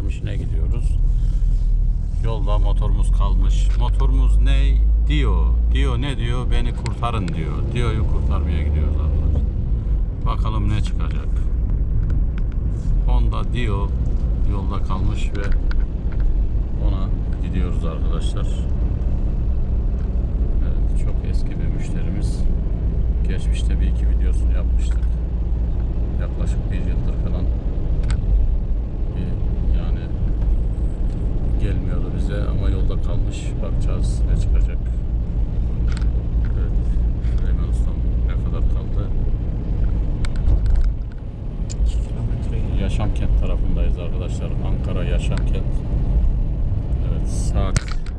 akşam işine gidiyoruz. Yolda motorumuz kalmış. Motorumuz ne diyor? Diyor ne diyor? Beni kurtarın diyor. Dio'yu kurtarmaya gidiyoruz arkadaşlar. Bakalım ne çıkacak. Honda Dio yolda kalmış ve ona gidiyoruz arkadaşlar. Evet, çok eski bir müşterimiz. Geçmişte bir iki videosunu yapmıştık. Yaklaşık bir yıldır falan yani gelmiyordu bize ama yolda kalmış. Bakacağız ne çıkacak. Evet, Süleyman Ustam ne kadar kaldı? 2 kilometre. Yaşamkent tarafındayız arkadaşlar. Ankara Yaşamkent. Evet, saat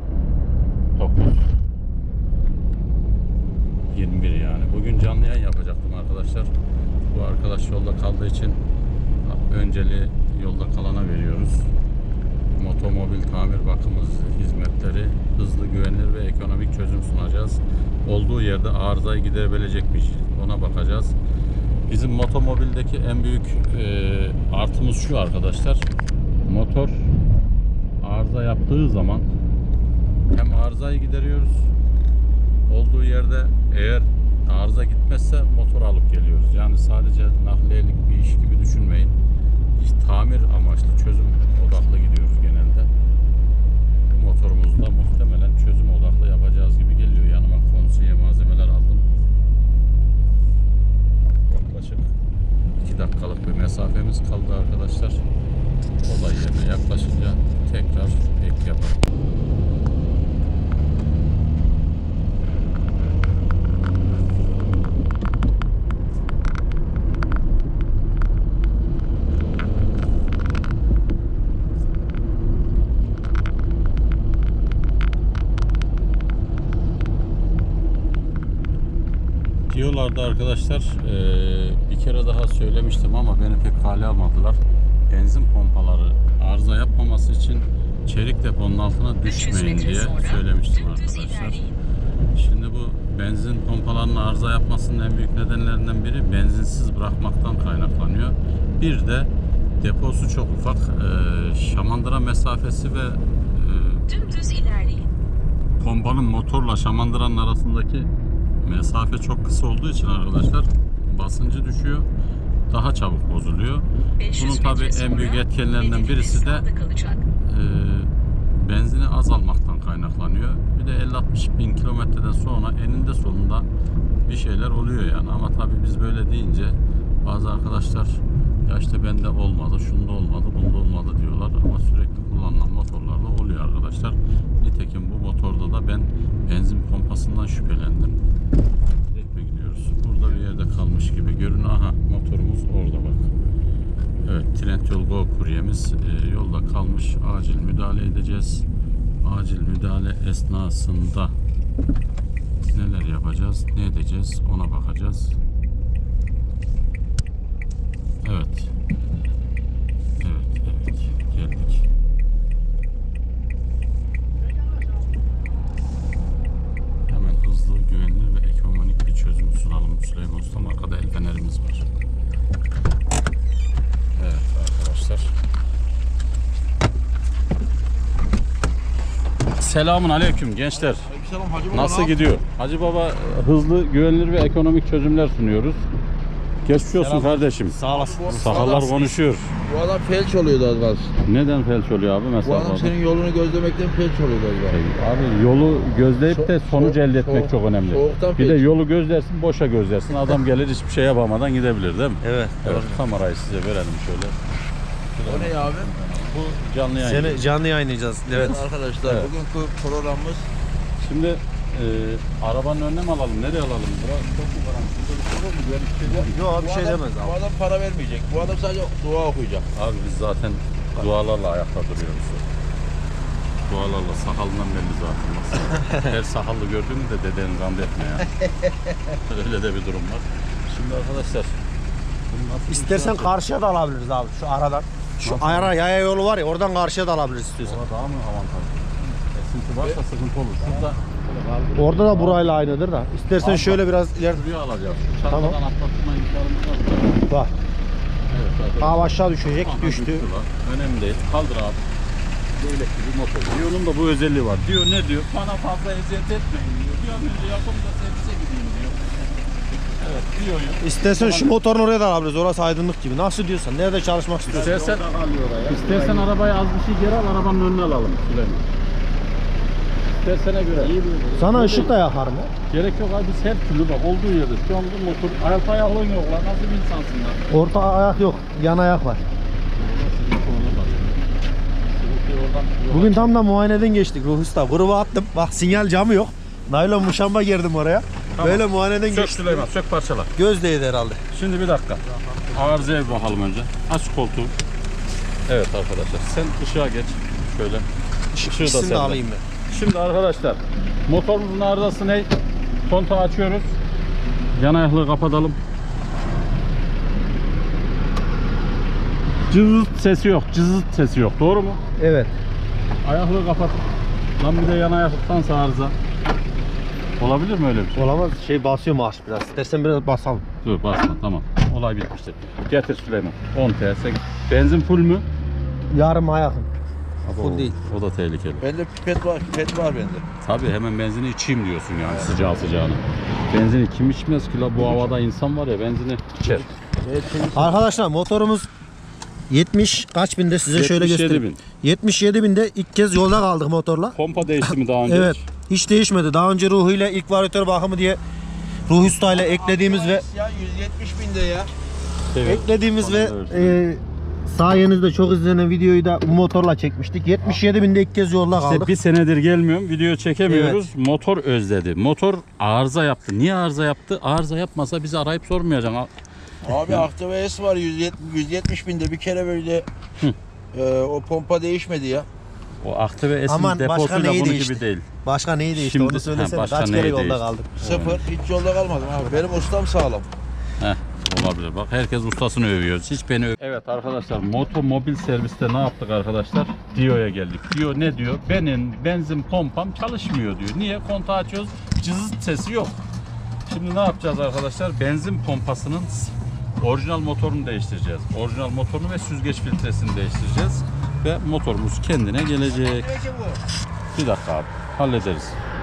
9:21 yani. Bugün canlı yayın yapacaktım arkadaşlar. Bu arkadaş yolda kaldığı için önceliği yolda kalana veriyoruz. Motomobil tamir bakımı hizmetleri hızlı, güvenilir ve ekonomik çözüm sunacağız. Olduğu yerde arızayı giderebilecekmiş. Ona bakacağız. Bizim motomobildeki en büyük artımız şu arkadaşlar. Motor arıza yaptığı zaman hem arızayı gideriyoruz. Olduğu yerde eğer arıza gitmezse motor alıp geliyoruz. Yani sadece nakliyelik bir iş gibi düşünmeyin. Tamir amaçlı, çözüm odaklı gidiyoruz genelde. Bu motorumuzda muhtemelen çözüm odaklı yapacağız gibi geliyor. Yanıma konsiye malzemeler aldım. Yaklaşık 2 dakikalık bir mesafemiz kaldı arkadaşlar. Olay yerine yaklaşınca tekrar ek yapalım. Diyorlardı arkadaşlar, bir kere daha söylemiştim ama beni pek kale almadılar. Benzin pompaları arıza yapmaması için çelik deponun altına düşmeyin diye söylemiştim arkadaşlar. Şimdi bu benzin pompalarının arıza yapmasının en büyük nedenlerinden biri benzinsiz bırakmaktan kaynaklanıyor. Bir de deposu çok ufak, şamandıra mesafesi ve dümdüz ilerleyin. pompanın motorla şamandıranın arasındaki mesafe çok kısa olduğu için arkadaşlar basıncı düşüyor. Daha çabuk bozuluyor. Bunun tabii en büyük etkenlerinden birisi de benzini az almaktan kaynaklanıyor. Bir de 50-60 bin kilometreden sonra eninde sonunda bir şeyler oluyor yani. Ama tabii biz böyle deyince bazı arkadaşlar ya işte bende olmadı, şunda olmadı, bunda olmadı diyorlar. Ama sürekli kullanılan motorlarda oluyor arkadaşlar. Nitekim bu motorda da ben benzin pompasından şüphelendim. Direkt mi gidiyoruz? Burada bir yerde kalmış gibi görünüyor. Aha, motorumuz orada bak. Evet, Trendyol Go kuryemiz yolda kalmış. Acil müdahale edeceğiz. Acil müdahale esnasında neler yapacağız, ne edeceğiz ona bakacağız. Evet. Evet, geldik. Hemen hızlı, güvenilir ve ekonomik bir çözüm sunalım. Süleyman Ustam, arkada el fenerimiz var. Evet arkadaşlar. Selamun aleyküm gençler. Aleykümselam Hacı Baba. Nasıl gidiyor? Hacı Baba, hızlı, güvenilir ve ekonomik çözümler sunuyoruz. Geçmiş olsun kardeşim. Sağ olasın. Sakallar konuşuyor. Bu adam felç oluyordu az kalsın. Neden felç oluyor abi Bu mesela? adam senin yolunu gözlemekten felç oluyordu az kalsın. Abi yolu gözleyip de sonuç elde etmek çok önemli. Soğuktan Bir de felç. yolu gözlersin, boşa gözlersin. Adam gelir hiçbir şey yapamadan gidebilir değil mi? Evet. Evet, kamerayı size verelim şöyle. O ne abi? Bu canlı yayın. Seni canlı yayınlayacağız. Evet. Arkadaşlar Evet. bugünkü programımız Şimdi arabanın önüne mi alalım? Nereye alalım? Burası çok mu karanlık? Burada bir şey var mı? Böyle bir şey var mı? Yok bir bu şey adam, demez Bu abi. adam para vermeyecek. Bu adam sadece dua okuyacak. Abi biz zaten dualarla ayakta duruyoruz. Dualarla, sakalından belli zaten. Her sakallı gördüğünü de dedenin gamd etme ya. Öyle de bir durum var. Şimdi arkadaşlar, bunu nasıl İstersen bir şey karşıya da alabiliriz abi şu aradan. Şu Nasıl? ayara yaya yolu var ya oradan karşıya da alabiliriz istiyorsan. Orada daha mı avantajlı? Esinti varsa sıkıntı olur. Şurada Orada da burayla aynıdır da. İstersen Abi, şöyle biraz ileride. şuraya alacağız. Şu çantadan Tamam. atlatma imkanımız var mı? Var. Evet. arkadaşlar. Abi aşağı düşecek. Aha, Düştü. lan. Önemli değil. Kaldır abi. Böyle bir motor. Diyonun da bu özelliği var. Diyor ne diyor? Bana fazla eziyet etmeyin diyor. Bir an önce yapın da servise gideyim diyor. Evet diyor ya. İstersen şu motorunu oraya da alabiliriz. Orası aydınlık gibi. Nasıl diyorsan. Nerede çalışmak istiyorsan. İstersen arabayı az bir şey geri al, arabanın önüne alalım Süleyman. İstersene göre. Sana ışık da yakar mı? Gerek yok abi, biz her türlü bak olduğu yerde. Şu an bu motor ayakta ayaklığın yok lan, nasıl bir insansın lan? Orta ayak yok. Yan ayak var. Bugün tam da muayeneden geçtik Ruhi Usta. Gruba attım. Bak sinyal camı yok. Naylon muşamba girdim oraya. Tamam. Böyle muayeneden Sök geçtik. Süleyman, sök parçala. Göz değdi herhalde. Şimdi bir dakika. Arızaya bir bakalım önce. Aç koltuğu. Evet arkadaşlar, sen ışığa geç. Şöyle. Işığı da İkisini de sende. alayım ben. Şimdi arkadaşlar, motorumuzun arızası ne? Kontağı açıyoruz. Yan ayaklığı kapatalım. Cızıt sesi yok, cızıt sesi yok. Doğru mu? Evet. Ayaklığı kapat. Lan bir de yan ayaklıktansa arıza. Olabilir mi öyle bir şey? Olamaz. Şey basıyor marş biraz. İstersen biraz basalım. Dur basma, tamam. Olay bitmiştir. Getir Süleyman. 10 TS. Benzin full mü? Yarım yakın. Full değil. O da tehlikeli. Bende pipet var, pipet var bende. Tabii hemen benzini içeyim diyorsun yani sıcağı sıcağına. Benzini kim içmez ki la, bu havada insan var ya benzini içer. Arkadaşlar motorumuz 70 kaç binde size şöyle 77 göstereyim. 77 binde ilk kez yolda kaldık motorla. Pompa değişti mi daha önce? Evet. Hiç değişmedi. Daha önce Ruhi ile ilk varyatör bakımı diye Ruhi Usta ile eklediğimiz ve Ya 170 binde ya. Evet. eklediğimiz ve Bana da öyle. sayenizde çok izlenen videoyu da bu motorla çekmiştik. 77 binde ilk kez yolda İşte kaldık. bir senedir gelmiyorum, video çekemiyoruz. Motor özledi. Motor arıza yaptı. Niye arıza yaptı? Arıza yapmasa bizi arayıp sormayacaksın. Abi Activa S var 170 binde bir kere böyle o pompa değişmedi ya. O Activa Aman, S'in başka deposuyla neyi bunun değişti? gibi değil. Başka neyi değişti Şimdi- onu söylesene. başka Kaç neyi kere yolda değişti? kaldık. Sıfır. Hiç yolda kalmadım abi. Benim ustam sağlam. Heh, olabilir. Bak herkes ustasını övüyor. Hiç beni Evet arkadaşlar, motomobil serviste ne yaptık arkadaşlar? Dio'ya geldik. Dio ne diyor? Benim benzin pompam çalışmıyor diyor. Niye? Kontağı açıyoruz. Cızıt sesi yok. Şimdi ne yapacağız arkadaşlar? Benzin pompasının orijinal motorunu değiştireceğiz. Orijinal motorunu ve süzgeç filtresini değiştireceğiz. Ve motorumuz kendine gelecek. Bir dakika abi. Hallederiz.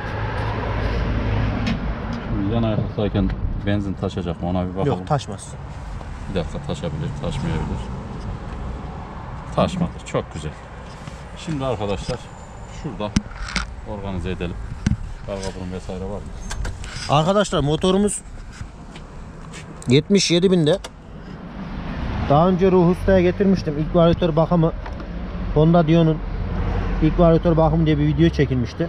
Şimdi yan ayaktayken benzin taşacak mı ona bir bakalım. Yok taşmaz. Bir dakika, taşabilir, taşmayabilir. Taşmadı. Çok güzel. Şimdi arkadaşlar şurada organize edelim. Kargabunun vesaire var mı? Arkadaşlar motorumuz 77 binde. Daha önce Ruhi Usta'ya getirmiştim. İlk varyatör bakımı Honda Dio'nun ilk varyatör bakımı diye bir video çekilmişti.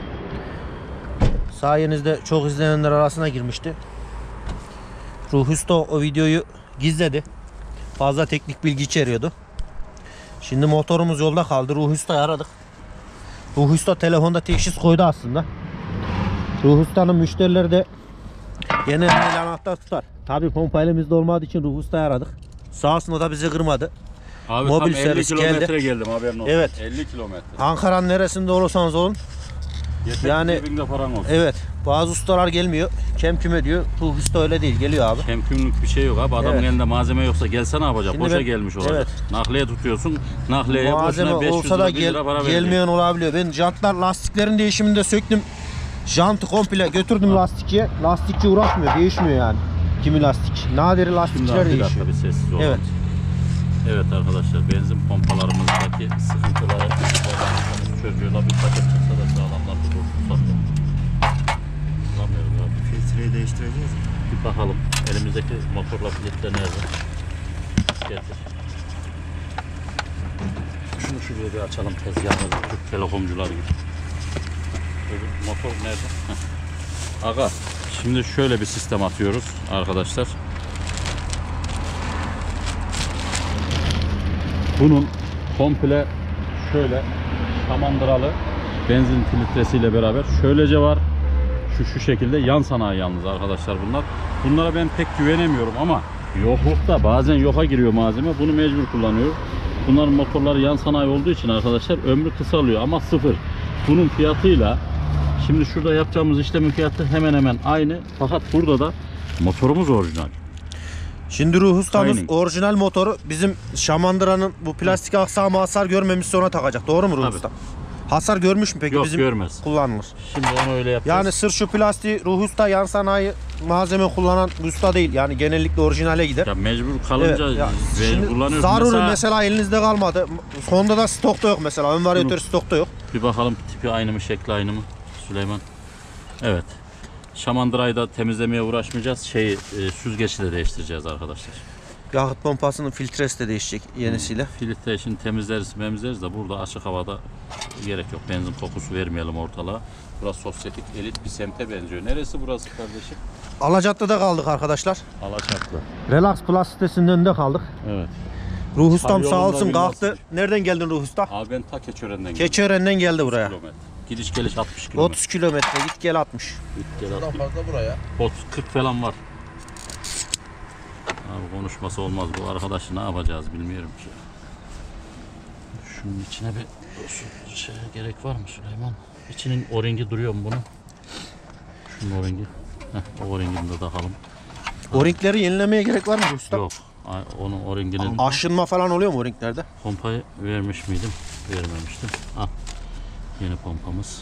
Sayenizde çok izlenenler arasına girmişti. Ruhi Usta o videoyu gizledi. Fazla teknik bilgi içeriyordu. Şimdi motorumuz yolda kaldı. Ruhi Usta'yı aradık. Ruhi Usta telefonda teşhis koydu aslında. Ruhi Usta'nın müşterileri de genelde anahtar tutar. Tabi pompa elimizde olmadığı için Ruhi Usta'yı aradık. Sağ olsun o da bizi kırmadı. Abi Mobil tam 50 servis kilometre geldim haberin olsun. Evet. 50 kilometre. Ankara'nın neresinde olursanız olun. Yeter Yani- yani, cebinde paran olsun. Evet. Bazı ustalar gelmiyor. Kemküme diyor. Ruhi Usta öyle değil. Geliyor abi. Kemkümlük bir şey yok abi. Adamın Evet. elinde malzeme yoksa gelse ne yapacak? Şimdi Boşa ben- gelmiş olacak. evet. Nakliye tutuyorsun. Nakliyeye Malzeme boşuna 500 olsa da lira, 1 lira para verecek. gelmeyen olabiliyor. Ben jantlar lastiklerin değişiminde söktüm. Jantı komple götürdüm lastikçiye. Lastikçi uğraşmıyor. Değişmiyor yani. Kimi lastik. Nadir Şimdi lastikçiler abi bir değişiyor. dakika, bir sessiz olalım. Evet. Evet arkadaşlar, benzin pompalarımızdaki sıkıntıları çözüyorlar. Bir paket çıksa da sağlamlar bir dursun. Bulamıyoruz abi. Filtreyi değiştireceğiz. Bir bakalım elimizdeki motorla filtre nerede? Getir. Şunu şuraya bir açalım, tezgahımızı Türk telekomcular gibi. Öbür motor nerede? Heh. Aga, şimdi şöyle bir sistem atıyoruz arkadaşlar. Bunun komple şöyle şamandıralı benzin filtresiyle beraber şöylece var. Şu şekilde yan sanayi yalnız arkadaşlar bunlar. Bunlara ben pek güvenemiyorum ama yoklukta bazen yoka giriyor malzeme. Bunu mecbur kullanıyor. Bunların motorları yan sanayi olduğu için arkadaşlar ömrü kısalıyor ama sıfır. Bunun fiyatıyla şimdi şurada yapacağımız işlemin fiyatı hemen hemen aynı. Fakat burada da motorumuz orijinal. Şimdi Ruh Ustamız Aynen. orijinal motoru bizim Şamandıra'nın bu plastik aksamı hasar görmemiş sonra takacak. Doğru mu Ruh Tabii. Usta? Hasar görmüş mü peki Yok, bizim görmez. kullanılır? Şimdi onu öyle yapacağız. Yani sırf şu plastiği Ruh Usta yan sanayi malzeme kullanan usta değil. Yani genellikle orijinale gider. ya mecbur kalınca Evet, ya mecbur şimdi kullanıyoruz. zaruri mesela elinizde kalmadı. Honda'da stokta yok mesela. Ön varyatör stokta yok. Bir bakalım tipi aynı mı, şekli aynı mı Süleyman? Evet. Şamandırayı da temizlemeye uğraşmayacağız. Süzgeci de değiştireceğiz arkadaşlar. Yakıt pompasının filtresi de değişecek yenisiyle. Filtre için temizleriz de burada açık havada gerek yok. Benzin kokusu vermeyelim ortalığa. Burası sosyetik elit bir semte benziyor. Neresi burası kardeşim? Alacadda'da kaldık arkadaşlar. Alaçatlı. Relax Plus sitesinin önünde kaldık. Evet. Ruh Ustam Tam sağ yolunda olsun bir kalktı. nasıl- Nereden geldin Ruh Usta? Abi ben ta Keçiören'den geldim. Keçiören'den geldi buraya. Kilometre. Gidiş geliş 60 kilometre. 30 kilometre git gel 60. Git gel Buradan 60. fazla buraya. 40 falan var. Abi konuşması olmaz, bu arkadaşı ne yapacağız bilmiyorum ki. Şunun içine bir şeye gerek var mı Süleyman? İçinin o-ringi duruyor mu bunun? Şunun o-ringi. O o-ringini de takalım. O ringleri yenilemeye gerek var mı Ruh Usta? Yok. Onun o-ringinin Aşınma falan oluyor mu o ringlerde? pompayı vermiş miydim? Vermemiştim. Al. Yeni pompamız.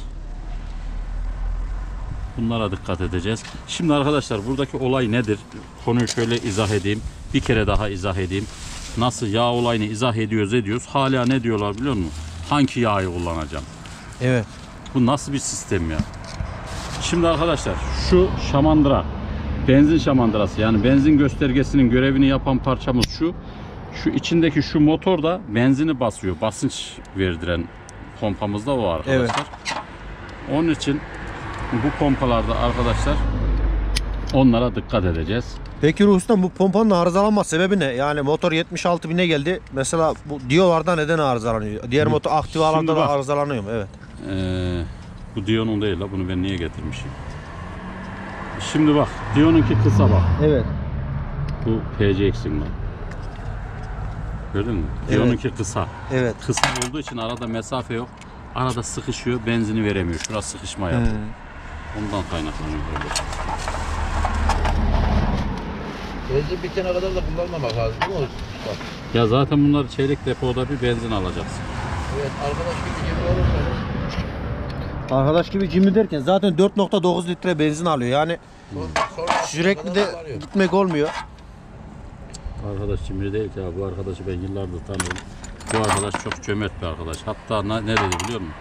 Bunlara dikkat edeceğiz. Şimdi arkadaşlar buradaki olay nedir? Konuyu şöyle izah edeyim. Bir kere daha izah edeyim. Nasıl yağ olayını izah ediyoruz. Hala ne diyorlar biliyor musun? Hangi yağı kullanacağım? Evet. Bu nasıl bir sistem ya? Şimdi arkadaşlar şu şamandıra, benzin şamandırası, yani benzin göstergesinin görevini yapan parçamız şu. Şu içindeki şu motor da benzini basıyor. Basınç verdiren pompamız da o arkadaşlar. Evet. Onun için bu pompalarda arkadaşlar onlara dikkat edeceğiz. Peki Ruh Usta bu pompanın arızalanma sebebi ne? Yani motor 76 bine geldi. Mesela bu Dio'larda neden arızalanıyor? Diğer motor aktivalarda Şimdi da bak. arızalanıyor mu? Evet. Bu Dion'un değil la, bunu ben niye getirmişim? Şimdi bak, Dion'unki kısa bak. Evet. Bu PCX'in lan. Gördün mü? Evet. Dion'unki kısa. Evet. Kısa olduğu için arada mesafe yok. Arada sıkışıyor, benzini veremiyor. Şurası sıkışma yapıyor. Ondan kaynaklanıyor böyle. Benzin bitene kadar da kullanmamak lazım değil mi usta? Ya zaten bunlar çeyrek depoda bir benzin alacaksın. Evet, arkadaş gibi gibi olursanız Arkadaş gibi cimri derken zaten 4.9 litre benzin alıyor. Yani sonra sürekli de varıyor. gitmek olmuyor. Arkadaş cimri değil ki ya. Bu arkadaşı ben yıllardır tanıyorum. Bu arkadaş çok cömert bir arkadaş. Hatta ne dedi biliyor musun?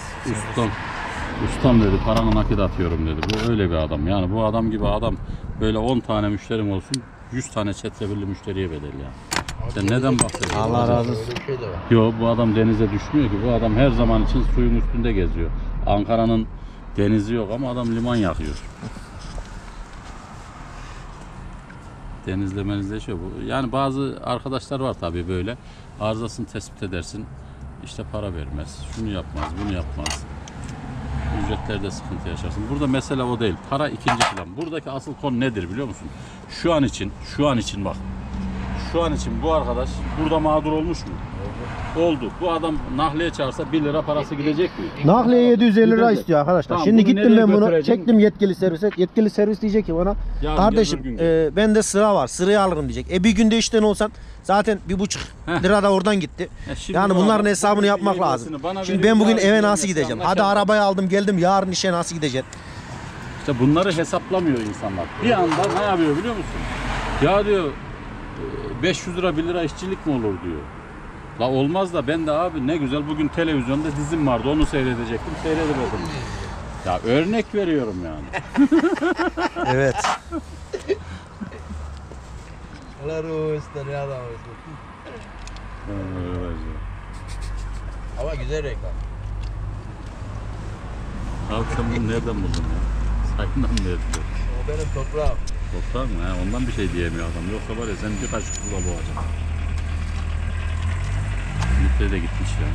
Ustam dedi, paranı nakit atıyorum dedi. Bu öyle bir adam. Yani bu adam gibi adam, böyle 10 tane müşterim olsun 100 tane çetrefilli müşteriye bedel ya. Sen neden bahsediyorsun? Allah razı olsun. Öyle bir şey de var. Yok, bu adam denize düşmüyor ki. Bu adam her zaman için suyun üstünde geziyor. Ankara'nın denizi yok ama adam liman yakıyor. Denizle menizleşiyor bu. Yani bazı arkadaşlar var tabii böyle. Arızasını tespit edersin. İşte para vermez. Şunu yapmaz, bunu yapmaz. Ücretlerde sıkıntı yaşarsın. Burada mesele o değil. Para ikinci plan. Buradaki asıl konu nedir biliyor musun? Şu an için bak. Şu an için bu arkadaş burada mağdur olmuş mu? Oldu. Bu adam nahliye çağırsa 1 lira parası gidecek mi? Nakliye 750 lira Gidecek. istiyor arkadaşlar. Tamam, Şimdi bunu gittim nereye ben bunu götüreceksin? çektim yetkili servise. Yetkili servis diyecek ki bana Yarın kardeşim gel, öbür gün bende sıra var. Sırayı alırım diyecek. Bir günde işten olsan zaten 1,5 lira da oradan gitti. Şimdi Yani bu bunların adam hesabını bugün yapmak ücretini lazım. bana Şimdi veriyor, ben bugün yarın eve gelmezse nasıl gideceğim? Hadi anlaşalım. arabayı aldım geldim yarın işe nasıl gideceğim? İşte bunları hesaplamıyor insanlar. Bir anda ne yapıyor biliyor musun? Ya diyor 500 lira 1 lira işçilik mi olur diyor. La olmaz da ben de abi ne güzel bugün televizyonda dizim vardı onu seyredecektim seyredemedim. Ya örnek veriyorum yani. Evet. Allah usta ne adam usta. Ama güzel reklam. Abi sen bunu nereden buldun ya? Sayından mı verdiler? O benim toprağım. Doktor mu? He, ondan bir şey diyemiyor adam. Yoksa var ya sen bir kaşık suda boğacaksın. Litre de gitmiş ya.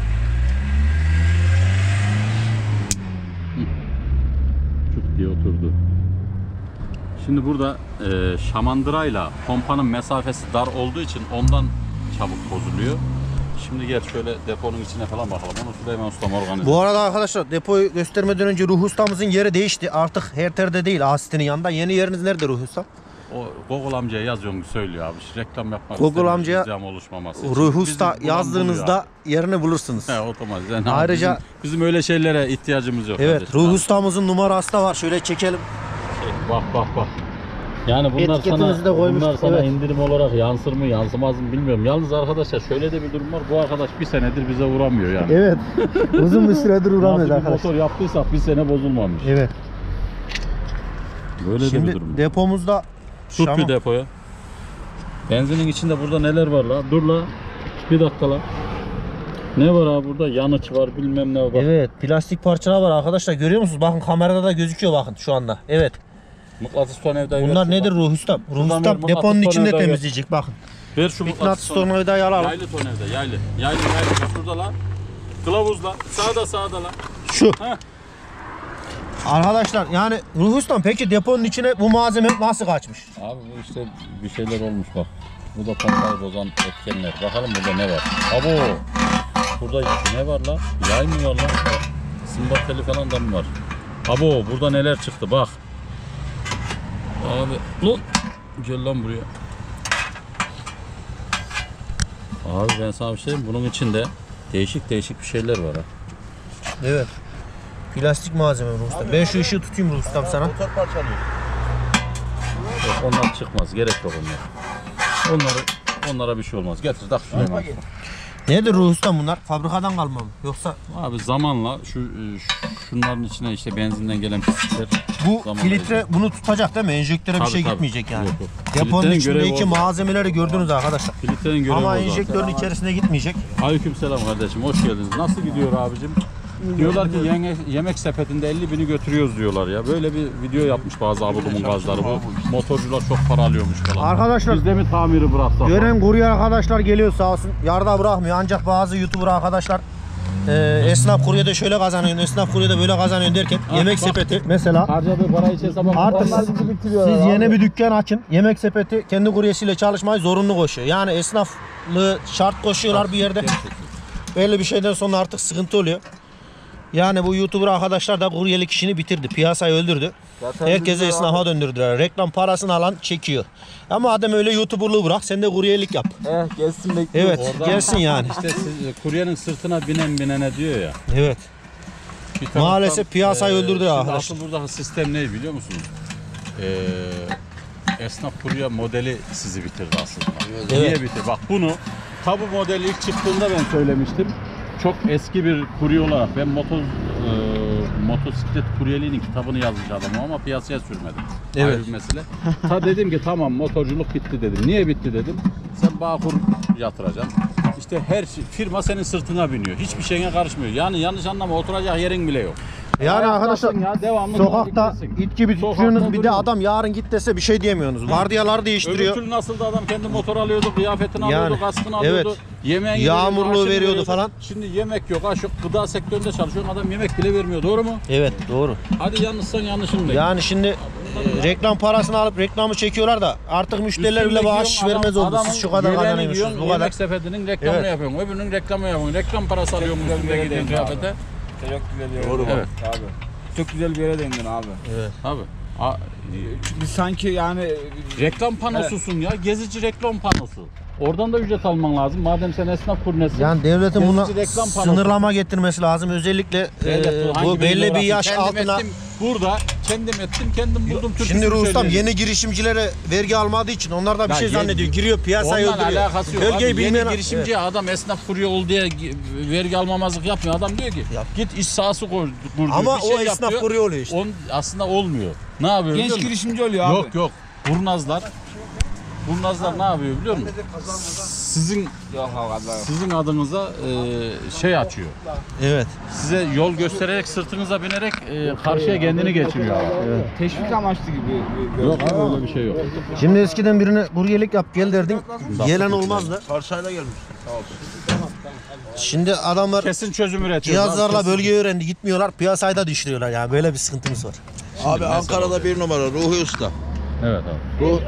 Çuk diye oturdu. Şimdi burada şamandırayla pompanın mesafesi dar olduğu için ondan çabuk bozuluyor. Şimdi gel şöyle deponun içine falan bakalım. Onu Süleyman Ustam organize. Bu arada arkadaşlar depoyu göstermeden önce Ruh Ustamızın yeri değişti. Artık Herter'de değil Asit'in yanında. Yeni yeriniz nerede Ruh Usta? o Gogol amcaya yazıyorum söylüyor abi. Reklam yapmak Gogol istemiyoruz, amcaya izlem oluşmaması için. Ruhi Usta Bizim bulan yazdığınızda buluyor yerini bulursunuz. abi. He otomatik. Yani Ayrıca- bizim öyle şeylere ihtiyacımız yok. Evet, kardeşim. Ruhi Ustamızın numarası da var. Şöyle çekelim. Bak. Yani bunlar Etiketimizi sana, de koymuştuk, bunlar sana evet. indirim olarak yansır mı yansımaz mı bilmiyorum. Yalnız arkadaşlar şöyle de bir durum var. Bu arkadaş bir senedir bize uğramıyor yani. Evet. Uzun bir süredir Nasıl uğramıyordu bir arkadaşlar. motor yaptıysak bir sene bozulmamış. Evet. Böyle de bir Şimdi durum. depomuzda Tut Şam'a- bir depoya. Benzinin içinde burada neler var la? Dur la. Bir dakika la. Ne var abi burada? Yanıç var bilmem ne var. Evet, plastik parçalar var arkadaşlar. Görüyor musunuz? Bakın kamerada da gözüküyor bakın şu anda. Evet. Mıknatıs tornavidayı Bunlar ver nedir şuradan. Ruhi Ustam? Ruhi Şuradan Ustam ver, mıknatıs deponun içinde tornavidayı ver. temizleyecek bakın. Ver şu Mıknatıs tornavidayı. tornavidayı alalım. Yaylı tornavida yaylı. Yaylı. Bak şurada la. Kılavuzla. Sağda la. Şu. Heh. Arkadaşlar yani Ruhi Ustam peki deponun içine bu malzeme nasıl kaçmış? Abi bu işte bir şeyler olmuş bak. Bu da pompayı bozan etkenler. Bakalım burada ne var. Abo. Burada ne var la? Yay mı var la? Sımbat teli falan da mı var? Abo burada neler çıktı bak. Abi lan. Gel lan buraya. Abi ben sana bir şey diyeyim. Bunun içinde değişik bir şeyler var ha. Evet. Plastik malzeme Ruhi Ustam. Ben şu ışığı tutayım Ruhi Ustam sana. Motor parçalıyor. Yok, onlar çıkmaz. Gerek yok onlar. Onlara bir şey olmaz. Getir tak şuraya. Nedir Ruhi Ustam bunlar? Fabrikadan kalma mı? Yoksa Abi zamanla şunların içine işte benzinden gelen pislikler. bu Zamanla filtre bunu tutacak değil mi? Enjektöre bir Tabii, şey tabii. gitmeyecek yani. Yok, yok. Deponun Filtrenin görevi içindeki o zaten. malzemeleri gördünüz arkadaşlar. Filtrenin görevi Ama o zaten. enjektörün içerisine gitmeyecek. Aleykümselam kardeşim hoş geldiniz. Nasıl gidiyor abicim? Diyorlar ki yemek sepetinde 50.000'i götürüyoruz diyorlar ya. Böyle bir video yapmış bazı abudumun gazları. Bu motorcular çok para alıyormuş falan. Arkadaşlar Biz de mi tamiri bıraksak? gören kurye arkadaşlar geliyor sağ olsun. Yarıda bırakmıyor. Ancak bazı YouTuber arkadaşlar esnaf kuryede şöyle kazanıyor, esnaf kuryede böyle kazanıyor derken yemek bak. sepeti mesela Harcadığı parayı içe sabah. artık siz yeni bir dükkan açın. Yemek sepeti kendi kuryesiyle çalışmayı zorunlu koşuyor. Yani esnaflığı şart koşuyorlar bir yerde. Belli bir şeyden sonra artık sıkıntı oluyor. Yani bu YouTuber arkadaşlar da kuryelik işini bitirdi. Piyasayı öldürdü. Herkese esnafa döndürdüler. Reklam parasını alan çekiyor. Ama adam öyle YouTuber'lığı bırak sen de kuryelik yap. Gelsin bekliyor. Evet gelsin yani. İşte kuryenin sırtına binene diyor ya. Evet. Bir taraftan, Maalesef piyasayı öldürdü şimdi arkadaşlar. asıl buradaki sistem ne biliyor musunuz? Esnaf kurye modeli sizi bitirdi aslında. Niye Evet. bitirdi? Bak bunu tabu modeli ilk çıktığında ben söylemiştim. Çok eski bir kurye olarak ben motosiklet kuryeliğinin kitabını yazmış adamım ama piyasaya sürmedim. Evet. Ayrı bir mesele. Dedim ki tamam motorculuk bitti dedim. Niye bitti dedim. Sen Bağkur yatıracaksın. İşte her firma senin sırtına biniyor. Hiçbir şeyine karışmıyor. Yani yanlış anlama oturacak yerin bile yok. Yani arkadaşlar Ya, devamlı sokakta gitmesin. it gibi Sokakta tutuyorsunuz bir de duruyor. adam yarın git dese bir şey diyemiyorsunuz. Vardiyaları Öbür değiştiriyor. türlü nasıl da adam kendi motor alıyordu, kıyafetini Yani, alıyordu, kaskını alıyordu, evet. yemeğini Yağmurluğu aşını veriyordu falan. Şimdi yemek yok, aş yok, gıda sektöründe çalışıyor, adam yemek bile vermiyor, doğru mu? Evet doğru. Hadi yanlışsan yanlışın değil. Yani şimdi reklam parasını alıp reklamı çekiyorlar da artık müşteriler bile bahşiş vermez oldu. Siz şu kadar kazanıyorsunuz bu kadar. Yemek sepetinin reklamını Evet. yapıyorsun, öbürünün reklamını yapıyorsun, reklam parası alıyorsun üstünde gidiyorsun kıyafete. Çok güzel bir yere Doğru mu? evet. Abi. Çok güzel bir yere değindin abi. Abi. Biz sanki yani Reklam panosusun ya, gezici reklam panosu. Oradan da ücret alman lazım. Madem sen esnaf kurnesin. Yani devletin Gezici buna reklam panosu. sınırlama getirmesi lazım. Özellikle bu belli bir yaş altına. Burada kendim ettim, kendim buldum. Şimdi Rustam yeni girişimcilere vergi almadığı için onlar da bir Ya şey yeni- zannediyor. Giriyor piyasayı Ondan öldürüyor. alakası yok. Bölgeyi Abi, bilmeyen yeni girişimci adam esnaf kuruyor ol diye vergi almamazlık yapmıyor. Adam diyor ki git iş sahası kur diyor. Ama bir şey o esnaf yapıyor. kuruyor oluyor işte. Aslında olmuyor. Ne yapıyor genç biliyor musun? girişimci oluyor abi. Yok. Kurnazlar ne yapıyor biliyor musun? Yok abi. Sizin adınıza şey açıyor. Evet. Size yol göstererek sırtınıza binerek karşıya kendini geçiriyor. Teşvik amaçlı gibi. Yok abi öyle bir şey yok. Şimdi eskiden birine kuryelik yap gel derdin. Gelen olmazdı. Parsayla gelmiş. Şimdi adamlar Kesin çözüm üretiyor. cihazlarla bölgeyi öğrendi gitmiyorlar. Piyasayı da düşürüyorlar yani böyle bir sıkıntımız var. Abi Ankara'da bir numara Ruhi Usta. Evet abi. Bu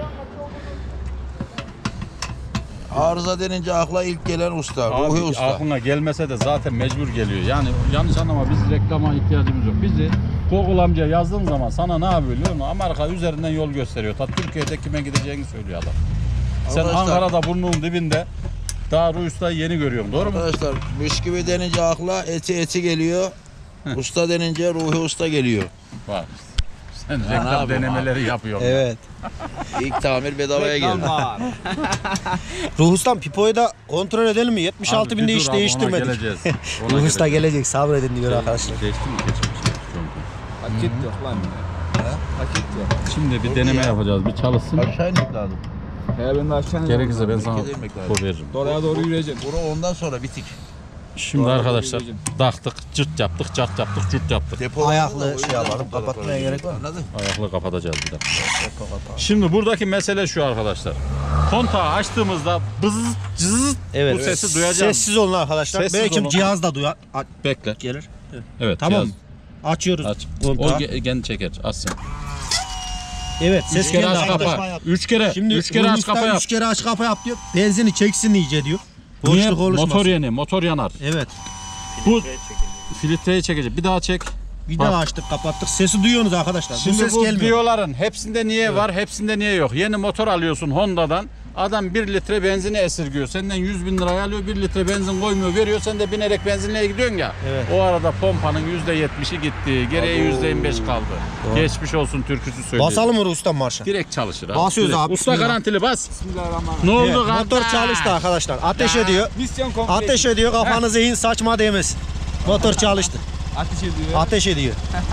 arıza denince akla ilk gelen usta. Ruhi Abi Usta. aklına gelmese de zaten mecbur geliyor. Yani yanlış anlama biz reklama ihtiyacımız yok. Bizi Google amca yazdığın zaman sana ne yapıyor biliyor musun? Amerika üzerinden yol gösteriyor. Ta Türkiye'de kime gideceğini söylüyor adam. Sen Arkadaşlar- Ankara'da burnunun dibinde daha Ruhi Usta'yı yeni görüyorum. Doğru mu? Arkadaşlar bisküvi denince akla eti geliyor. Usta denince Ruhi Usta geliyor. Var. Sen ne reklam yapayım denemeleri yapıyorsun. Evet. İlk tamir bedavaya geldi. Var. Ruhi Ustam Pipo'yu da kontrol edelim mi? 76 Abi, binde bir dur hiç abi, ona değiştirmedik. geleceğiz. Ona Ruhi Usta geleceğiz. gelecek, sabredin diyor arkadaşlar. Değişti mi? Geçmiş. Paket yok lan. Paket yok. Şimdi bir deneme yapacağız. Bir çalışsın. Aşağı inmek lazım. He ben de aşağı Gerekirse ben sana Yemek lazım. bu veririm. Oraya doğru yürüyeceğim. Bunu ondan sonra bitik. Şimdi Doğru, arkadaşlar yürüyeceğim. taktık, cırt yaptık, cart yaptık, cürt yaptık. Depo Ayaklı şey yapalım, kapatmaya gerek var mı? Anladın? Ayakla kapatacağız bir dakika. Şimdi buradaki mesele şu arkadaşlar. Kontağı açtığımızda bızz cızz Evet. bu sesi duyacağız. Sessiz olun arkadaşlar. Sessiz Belki olun. cihaz da duyar. Bekle. Gelir. Evet. Tamam. cihaz Açıyoruz. Aç. O Kontağı. kendi çeker. Açsın. Evet, ses 3 kere geldi aç arkadaşlar. kapa. 3 kere. Şimdi 3 kere aç kapa yap. 3 kere aç kapa yap diyor. Benzini çeksin iyice diyor. Niye? Boşluk oluşmasın. Motor yeni, motor yanar. Evet. Bu filtreyi çekecek. Bir daha çek. Bir Bak. daha açtık, kapattık. Sesi duyuyorsunuz arkadaşlar. Şimdi bu ses bu gelmiyor. diyoların hepsinde niye var, hepsinde niye yok? Yeni motor alıyorsun Honda'dan. Adam 1 litre benzini esirgiyor. Senden 100 bin liraya alıyor, 1 litre benzin koymuyor, veriyor. Sen de binerek benzinliğe gidiyorsun ya. Evet. O arada pompanın %70'i gitti. Geriye %25 kaldı. Geçmiş olsun türküsü söylüyor. Basalım mı ustam marşa? Direkt çalışır abi. Basıyoruz Direkt. abi, Usta bismillah. garantili bas. Bismillahirrahmanirrahim. Ne oldu Evet, kardeş? motor çalıştı arkadaşlar. Ateş ediyor. Misyon komplet. Ateş ediyor, kafanıza in, saçma değmez. Motor çalıştı. Ateş ediyor. Ateş ediyor.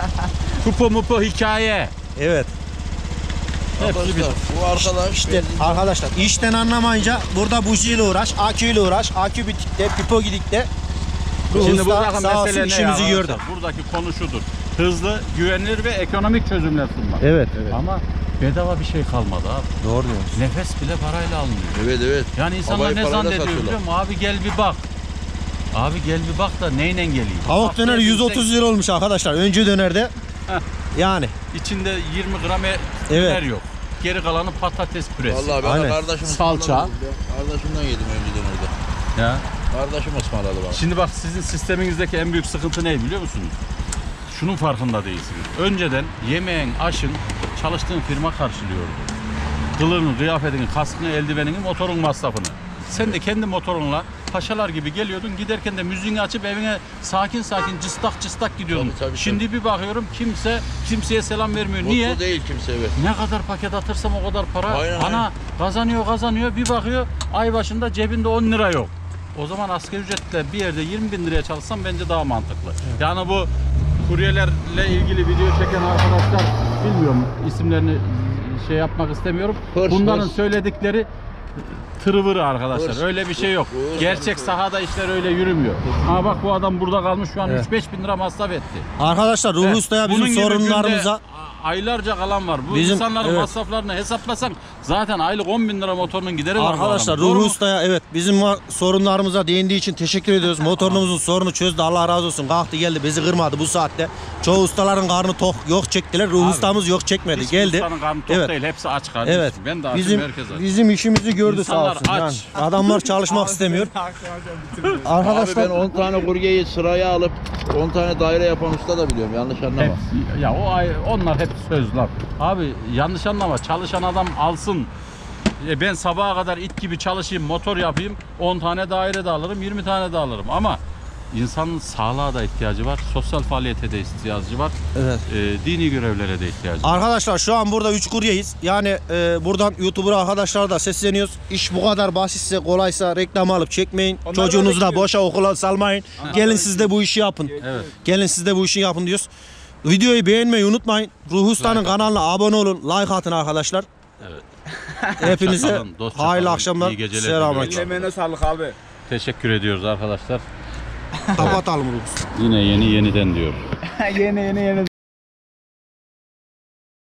Kupo mupo hikaye. Evet. Arkadaşlar bu arkadaş İşte arkadaşlar işten anlamayınca burada bujiyle uğraş, aküyle uğraş. Akü bitikte, pipo gidikte. Şimdi Usta buradaki sağ olsun mesele ne işimizi ya? gördü. Buradaki konu şudur. Hızlı, güvenilir ve ekonomik çözümler sunmak. Evet. Ama bedava bir şey kalmadı abi. Doğru diyorsun. Nefes bile parayla alınıyor. Evet evet. Yani insanlar Havayı ne parayla zannediyor satıyorlar. biliyor musun? Abi gel bir bak. Abi gel bir bak da neyle geliyor? Tavuk Haftaya döneri bir 130 lira olmuş arkadaşlar. Öncü dönerde. Yani. İçinde 20 gram Evet. yer yok. Geri kalanı patates püresi. Vallahi ben Aynen. de kardeşim Salça. Kardeşimden yedim önceden orada. Ya. Kardeşim ısmarladı bana. Şimdi bak sizin sistemingizdeki en büyük sıkıntı ne biliyor musunuz? Şunun farkında değilsiniz. Önceden yemeğin, aşın çalıştığın firma karşılıyordu. Kılığını, kıyafetini, kaskını, eldivenini, motorun masrafını. Sen de kendi motorunla paşalar gibi geliyordun. Giderken de müziğini açıp evine sakin sakin cıstak cıstak gidiyordun. Tabii. Şimdi bir bakıyorum kimseye selam vermiyor. Niye? Mutlu değil kimse evet. Ne kadar paket atırsam o kadar para. Aynen, Ana kazanıyor. Bir bakıyor ay başında cebinde 10 lira yok. O zaman asgari ücretle bir yerde 20 bin liraya çalışsam bence daha mantıklı. Yani bu kuryelerle ilgili video çeken arkadaşlar bilmiyorum isimlerini şey yapmak istemiyorum. Hırs, Bunların hırs. söyledikleri tırıvırı arkadaşlar. Hırs. Öyle bir şey yok. Hırs. Gerçek sahada işler öyle yürümüyor. Ha bak bu adam burada kalmış şu an Evet. 3-5 bin lira masraf etti. Arkadaşlar Ruhi Usta'ya Bunun bizim gibi sorunlarımıza günde aylarca kalan var. Bu Bizim- insanların evet. masraflarını hesaplasan zaten aylık 10 bin lira motorunun gideri var. bu arkadaşlar adamın. Doğru Ruhi mu? Usta'ya evet bizim sorunlarımıza değindiği için teşekkür ediyoruz. Motorumuzun sorunu çözdü. Allah razı olsun. Kalktı geldi bizi kırmadı bu saatte. Çoğu ustaların karnı tok yok çektiler. Ruhi Abi, Ustamız yok çekmedi. Hiç Geldi. ustanın karnı tok Evet. değil. Hepsi aç kardeşim. Evet. Ben de açım, Bizim herkes aç. bizim işimizi gördü İnsanlar sağ olsun. aç. Yani adamlar çalışmak istemiyor. Abi ben Arkadaşlar 10 tane kuryeyi sıraya alıp 10 tane daire yapan usta da biliyorum. Yanlış anlama. Hepsi, ya onlar hep söz lan. Abi yanlış anlama. Çalışan adam alsın. Ben sabaha kadar it gibi çalışayım, motor yapayım. 10 tane daire de alırım, 20 tane de alırım. Ama insanın sağlığa da ihtiyacı var. Sosyal faaliyete de ihtiyacı var. evet. Dini görevlere de ihtiyacı var. Arkadaşlar şu an burada 3 kuryeyiz. Yani buradan YouTuber arkadaşlara da sesleniyoruz. İş bu kadar basitse kolaysa reklam alıp çekmeyin. Onları Çocuğunuzu da bekliyoruz. boşa okula salmayın. Gelin siz de bu işi yapın. Evet. Gelin siz de bu işi yapın diyoruz. Videoyu beğenmeyi unutmayın. Ruhi Usta'nın Like kanalına abone olun. Like atın arkadaşlar. Evet. Hepinize Hoşça kalın, dostça hayırlı kalın, akşamlar. iyi geceler Selamünaleyküm. diliyorum. Emeğine sağlık abi. Teşekkür ediyoruz arkadaşlar. Kapatalım Ruhi Usta. Yine yeniden diyor. yeni.